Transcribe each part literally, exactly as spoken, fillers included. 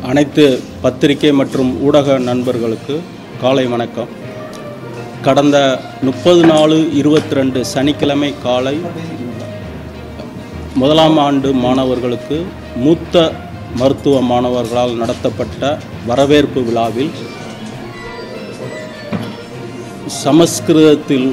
அனைத்து பத்திரிகை மற்றும் ஊடக நண்பர்களுக்கு காலை வணக்கம். கடந்த முப்பது நாலு இருபத்தி ரெண்டு சனிக்கிழமை காலை முதலாம் ஆண்டு மாணவர்களுக்கு மூத்த மருத்துவ மாணவர்களால் நடத்தப்பட்ட வரவேற்பு விழாவில் சமஸ்கிருதத்தில்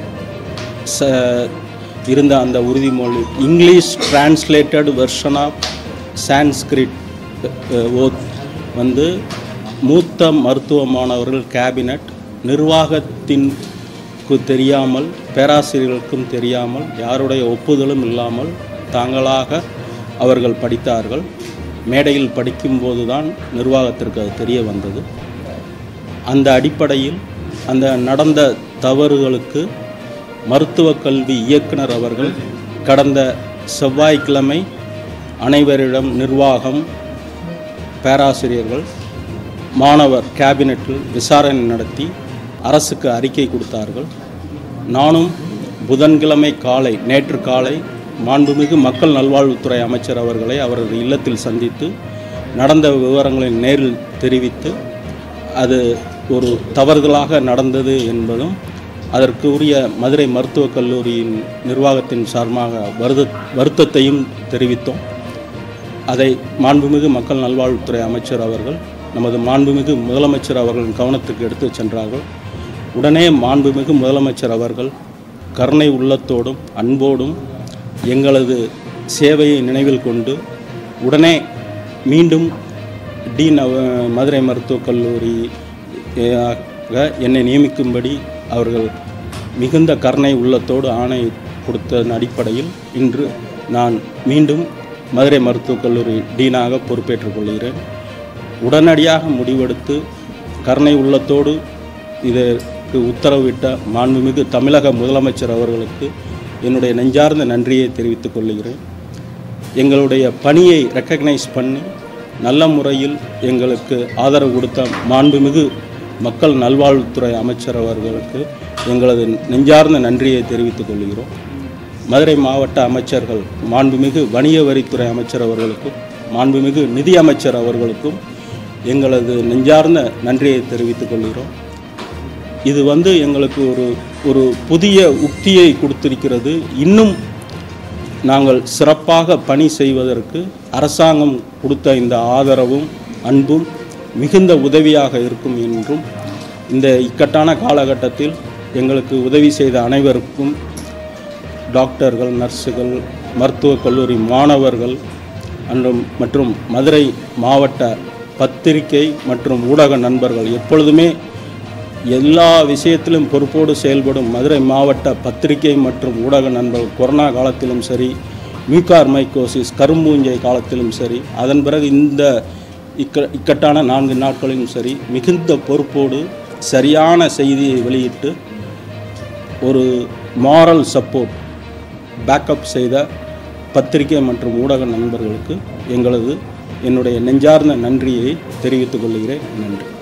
இருந்த அந்த உறுதிமொழி English translated version of Sanskrit oath வந்து மூத்த மருத்துவ மாணவர்கள் கேபினட் நிர்வாகத்திற்கு தெரியாமல், பேராசிரியர்களுக்கும் தெரியாமல், யாருடைய ஒப்புதலும் இல்லாமல் தாங்களாக அவர்கள் படித்தார்கள். மேடையில் படிக்கும்போது தான் நிர்வாகத்திற்கு அது தெரிய வந்தது. அந்த அடிப்படையில் அந்த நடந்த தவறுகளுக்கு மருத்துவக் கல்வி இயக்குனர் அவர்கள் கடந்த செவ்வாய்க்கிழமை அனைவரிடம் நிர்வாகம், பேராசிரியர்கள், மாணவர் கேபினட்டில் விசாரணை நடத்தி அரசுக்கு அறிக்கை கொடுத்தார்கள். நானும் புதன்கிழமை காலை நேற்று காலை மாண்புமிகு மக்கள் நல்வாழ்வுத்துறை அமைச்சர் அவர்களை அவரது இல்லத்தில் சந்தித்து நடந்த விவரங்களை நேரில் தெரிவித்து அது ஒரு தவறுதலாக நடந்தது என்பதும் அதற்கு உரிய மதுரை மருத்துவக் கல்லூரியின் நிர்வாகத்தின் சார்பாக வருத வருத்தத்தையும் தெரிவித்தோம். அதை மாண்புமிகு மக்கள் நல்வாழ்வுத்துறை அமைச்சர் அவர்கள் நமது மாண்புமிகு முதலமைச்சர் அவர்களின் கவனத்துக்கு எடுத்து சென்றார்கள். உடனே மாண்புமிகு முதலமைச்சர் அவர்கள் கருணை உள்ளத்தோடும் அன்போடும் எங்களது சேவையை நினைவில் கொண்டு உடனே மீண்டும் டீன் மதுரை மருத்துவக் கல்லூரி என்னை நியமிக்கும்படி அவர்கள் மிகுந்த கருணை உள்ளத்தோடு ஆணை கொடுத்ததன் அடிப்படையில் இன்று நான் மீண்டும் மதுரை மருத்துவக் கல்லூரி டீனாக பொறுப்பேற்றுக் கொள்கிறேன். உடனடியாக முடிவெடுத்து கருணை உள்ளத்தோடு இதற்கு உத்தரவிட்ட மாண்புமிகு தமிழக முதலமைச்சர் அவர்களுக்கு என்னுடைய நெஞ்சார்ந்த நன்றியை தெரிவித்துக் கொள்கிறேன். எங்களுடைய பணியை ரெக்கக்னைஸ் பண்ணி நல்ல முறையில் எங்களுக்கு ஆதரவு கொடுத்த மாண்புமிகு மக்கள் நல்வாழ்வுத்துறை அமைச்சர் அவர்களுக்கு எங்களது நெஞ்சார்ந்த நன்றியை தெரிவித்துக் கொள்கிறோம். மதுரை மாவட்ட அமைச்சர்கள் மாண்புமிகு வணிக வரித்துறை அமைச்சர் அவர்களுக்கும் மாண்புமிகு நிதி அமைச்சர் அவர்களுக்கும் எங்களது நெஞ்சார்ந்த நன்றியை தெரிவித்துக் கொள்கிறோம். இது வந்து எங்களுக்கு ஒரு ஒரு புதிய உக்தியை கொடுத்திருக்கிறது. இன்னும் நாங்கள் சிறப்பாக பணி செய்வதற்கு அரசாங்கம் கொடுத்த இந்த ஆதரவும் அன்பும் மிகுந்த உதவியாக இருக்கும் என்றும் இந்த இக்கட்டான காலகட்டத்தில் எங்களுக்கு உதவி செய்த அனைவருக்கும் டாக்டர்கள், நர்ஸுகள், மருத்துவக் கல்லூரி மாணவர்கள் மற்றும் மதுரை மாவட்ட பத்திரிகை மற்றும் ஊடக நண்பர்கள் எப்பொழுதுமே எல்லா விஷயத்திலும் பொறுப்போடு செயல்படும் மதுரை மாவட்ட பத்திரிகை மற்றும் ஊடக நண்பர்கள் கொரோனா காலத்திலும் சரி, மியூகார் மைக்கோசிஸ் கரும்பூஞ்சை காலத்திலும் சரி, அதன் பிறகு இந்த இக்க இக்கட்டான நான்கு நாட்களிலும் சரி மிகுந்த பொறுப்போடு சரியான செய்தியை வெளியிட்டு ஒரு மாரல் சப்போர்ட் பேக்கப் செய்த பத்திரிகை மற்றும் ஊடக நண்பர்களுக்கு எங்களது என்னுடைய நெஞ்சார்ந்த நன்றியை தெரிவித்துக் கொள்கிறேன். நன்றி.